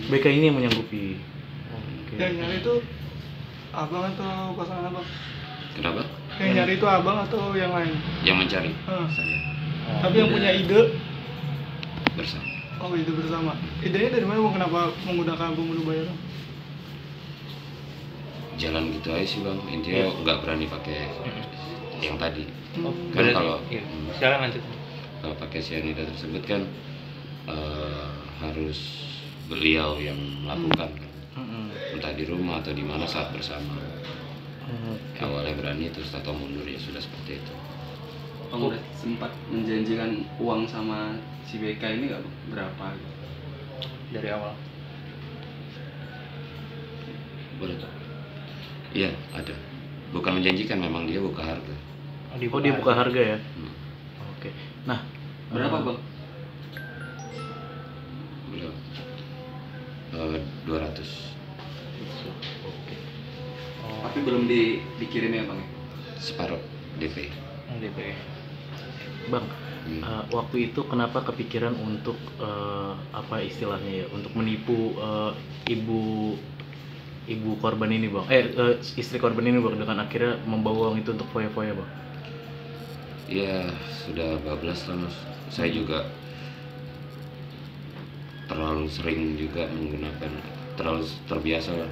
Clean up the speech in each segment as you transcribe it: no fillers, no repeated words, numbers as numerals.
BK ini yang menyanggupi. Oke. Yang nyari itu abang atau pasangan abang? Kenapa? Yang nyari itu abang atau yang lain? Yang mencari saya. Tapi yang punya ide bersama. Oh, ide bersama. Idenya dari mana bang? Kenapa menggunakan pembunuh bayaran? Jalan gitu aja sih bang. Intinya nggak berani pakai yang tadi. Kan Berarti- kalau iya. Silakan lanjut. kalau pakai cyanida tersebut kan harus beliau yang melakukan kan. Entah di rumah atau di mana saat bersama. Awalnya berani terus atau mundur ya sudah seperti itu. Bang udah sempat menjanjikan uang sama si BK ini nggak Bang? Berapa? Dari awal. Boleh tak? Iya ada. Bukan menjanjikan, memang dia buka harga. Oh, dia buka harga ya. Oke. Nah, Berapa Bang? Beliau 200 Oke. Tapi belum dikirim ya Bang? separuh DP. DP. Bang, waktu itu kenapa kepikiran untuk apa istilahnya ya, untuk menipu ibu korban ini bang, istri korban ini bang, dengan akhirnya membawa uang itu untuk foya-foya bang? Ya sudah bablas lah mas. Saya juga terlalu sering juga menggunakan, terlalu terbiasa lah.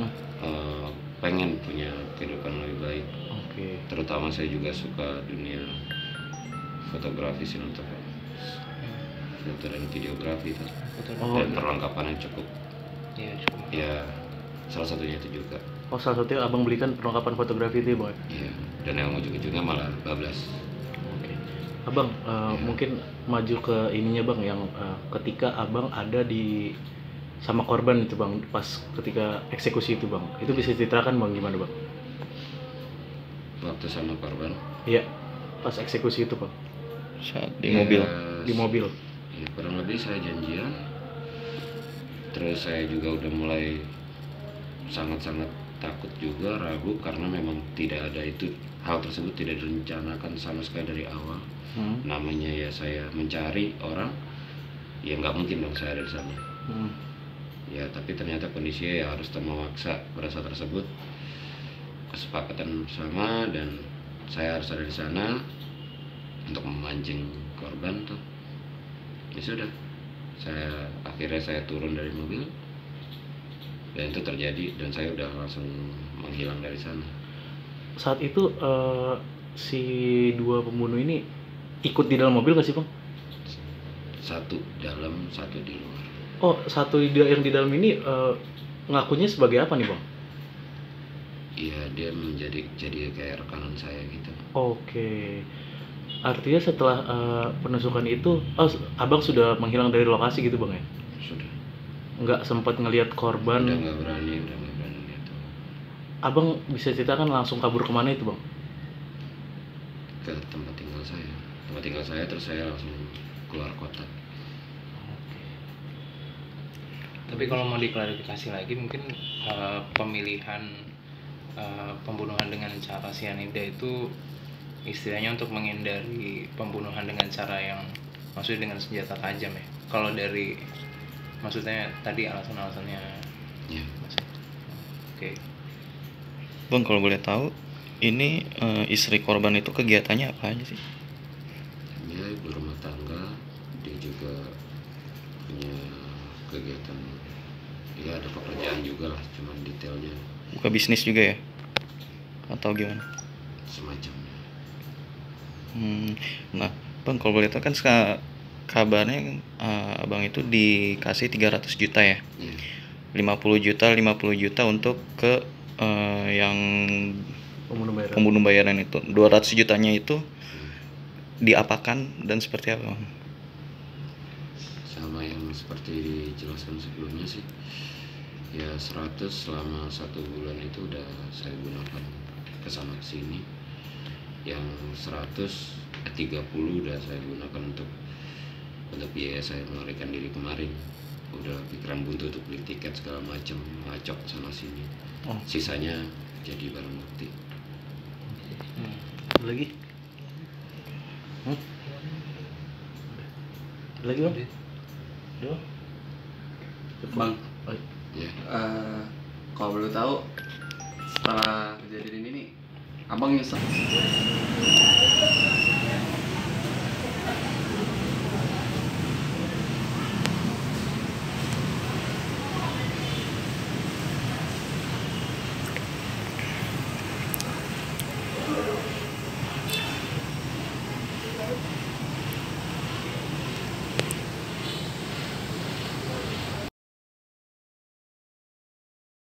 Pengen punya kehidupan lebih baik. Oke. Terutama saya juga suka dunia fotografi, sinematografi, foto dan videografi itu. Dan perlengkapan yang cukup. Iya cukup. Ya salah satunya itu juga. Oh, salah satunya abang belikan perlengkapan fotografi itu ya bang? Iya. Dan yang ujung-ujungnya malah bablas. Oke. Abang mungkin maju ke ininya bang, yang ketika abang ada di sama korban itu bang, pas ketika eksekusi itu bang, itu bisa diceritakan bang gimana bang? Waktu sama korban. Iya, pas eksekusi itu bang, Saat di mobil. di mobil. Ya, kurang lebih saya janjian. Terus saya juga udah mulai sangat-sangat takut juga, ragu, karena memang tidak ada itu, hal tersebut tidak direncanakan sama sekali dari awal. Namanya ya saya mencari orang, ya nggak mungkin dong saya ada di sana. Ya tapi ternyata kondisinya ya harus memaksa pada saat tersebut, kesepakatan bersama, dan saya harus ada di sana untuk memancing korban tuh. Ya sudah, akhirnya saya turun dari mobil dan itu terjadi, dan saya udah langsung menghilang dari sana. Saat itu si dua pembunuh ini ikut di dalam mobil nggak sih bang? Satu dalam, satu di luar. Oh, satu yang di dalam ini ngakunya sebagai apa nih bang? Iya, dia jadi kayak rekanan saya gitu. Oke. Artinya setelah penusukan itu, abang sudah menghilang dari lokasi gitu bang ya? Sudah. Nggak sempat ngelihat korban? Udah nggak berani lihat. Abang bisa ceritakan langsung kabur kemana itu bang? Ke tempat tinggal saya, terus saya langsung keluar kota. Tapi kalau mau diklarifikasi lagi, mungkin pemilihan pembunuhan dengan cara cyanida itu istilahnya untuk menghindari pembunuhan dengan cara yang maksudnya dengan senjata tajam ya. Kalau dari maksudnya tadi alasan-alasannya. Ya. Oke. Bang, kalau boleh tahu, ini istri korban itu kegiatannya apa aja sih? Dia ibu rumah tangga, dia juga punya kegiatan, ya ada pekerjaan juga lah, cuman detailnya Buka bisnis juga ya? Atau gimana? semacamnya. Nah, Bang, kalau boleh tahu kan kabarnya abang itu dikasih 300 juta ya? Ya. 50 juta untuk ke yang Pembunuh bayaran. pembunuh bayaran itu. 200 jutanya itu diapakan dan seperti apa, Bang? Sama yang seperti dijelaskan sebelumnya sih, ya 100 selama 1 bulan itu udah saya gunakan kesana kesini. Yang 30 udah saya gunakan untuk biaya saya melarikan diri kemarin. Udah pikiran buntu untuk beli tiket segala macam, ngacok sana sini. Sisanya jadi barang bukti. Ada lagi? Ada lagi bang? Udah. Bang, Oh, Ya. Kalau boleh tahu, setelah kejadian ini nih, abang nyesel?